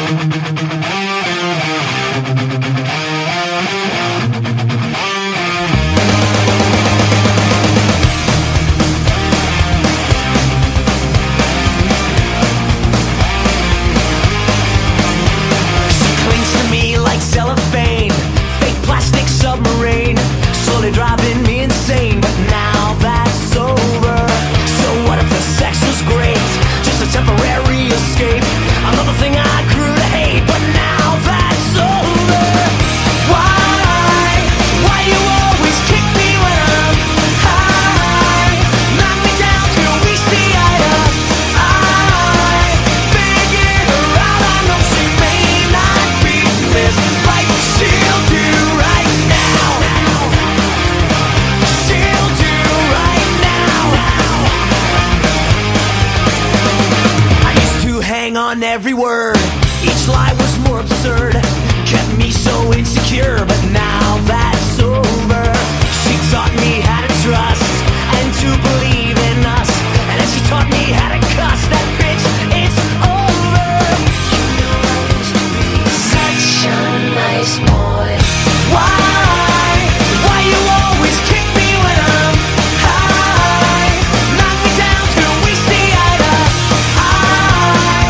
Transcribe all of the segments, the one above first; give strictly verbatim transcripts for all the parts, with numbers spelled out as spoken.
Driving me insane, but now that's over. So what if the sex was great, just a temporary escape, another thing I grew to hate, but now that's over. Why, why you always kick me when I'm high, knock me down till we see eye to eye. Figure her out, I know she may not be this like she'll do right now. On every word, each lie was more absurd, kept me so insecure, but now that's over. She taught me how to trust and to believe in us, and then she taught me how to cuss. That bitch, it's over. You know I used to be such a nice boy. Why, why you always kick me when I'm high, knock me down till we see eye to eye.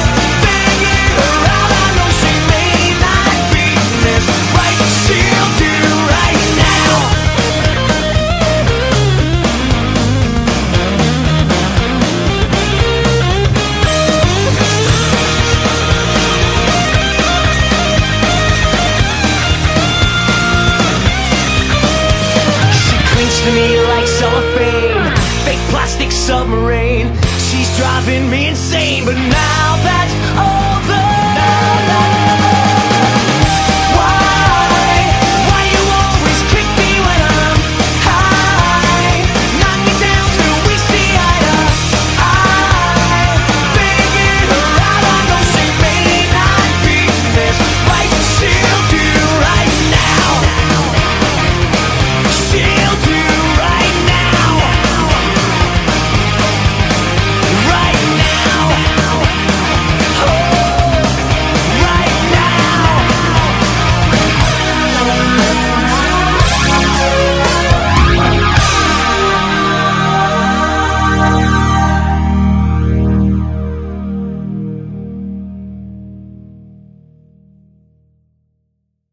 To me like cellophane, fake plastic submarine. She's driving me insane, but now that's all.